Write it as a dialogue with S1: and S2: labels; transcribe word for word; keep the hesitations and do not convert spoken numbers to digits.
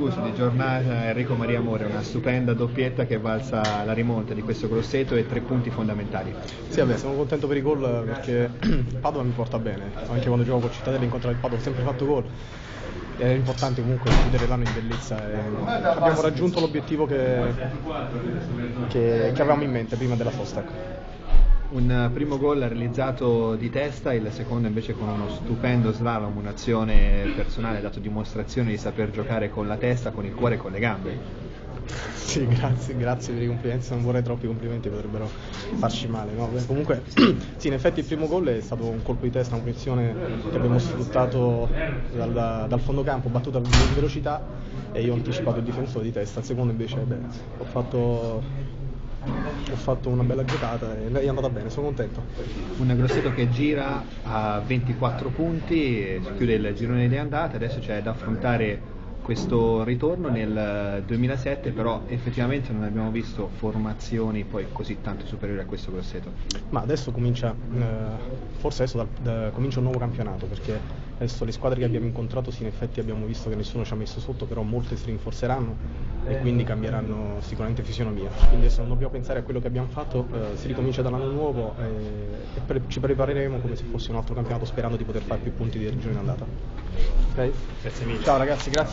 S1: discusso di giornata Enrico Maria Mora, una stupenda doppietta che valsa la rimonta di questo Grosseto e tre punti fondamentali.
S2: Sì, vabbè, sono contento per i gol perché Padova mi porta bene, anche quando gioco con Cittadella incontrare il Padova ho sempre fatto gol. È importante comunque chiudere l'anno in bellezza e abbiamo raggiunto l'obiettivo che, che, che avevamo in mente prima della sosta.
S1: Un primo gol realizzato di testa, il secondo invece con uno stupendo slalom, un'azione personale, ha dato dimostrazione di saper giocare con la testa, con il cuore e con le gambe.
S2: Sì, grazie, grazie per i complimenti, non vorrei troppi complimenti, potrebbero farci male, no? Beh, comunque sì, in effetti il primo gol è stato un colpo di testa, una punizione che abbiamo sfruttato dal, dal fondo campo, battuta di velocità e io ho anticipato il difensore di testa. Il secondo invece beh, ho fatto ho fatto una bella giocata e lei è andata bene, sono contento.
S1: Un Grosseto che gira a ventiquattro punti, chiude il girone di andata, adesso c'è da affrontare questo ritorno nel duemilasette, però effettivamente non abbiamo visto formazioni poi così tanto superiori a questo Grosseto.
S2: Ma adesso comincia, eh, forse adesso da, da, comincia un nuovo campionato, perché adesso le squadre che abbiamo incontrato sì, in effetti abbiamo visto che nessuno ci ha messo sotto, però molte si rinforzeranno e quindi cambieranno sicuramente fisionomia. Quindi adesso non dobbiamo pensare a quello che abbiamo fatto, eh, si ricomincia dall'anno nuovo e, e pre- ci prepareremo come se fosse un altro campionato sperando di poter fare più punti di regione in andata. Ok?
S1: Grazie mille.
S2: Ciao ragazzi, grazie.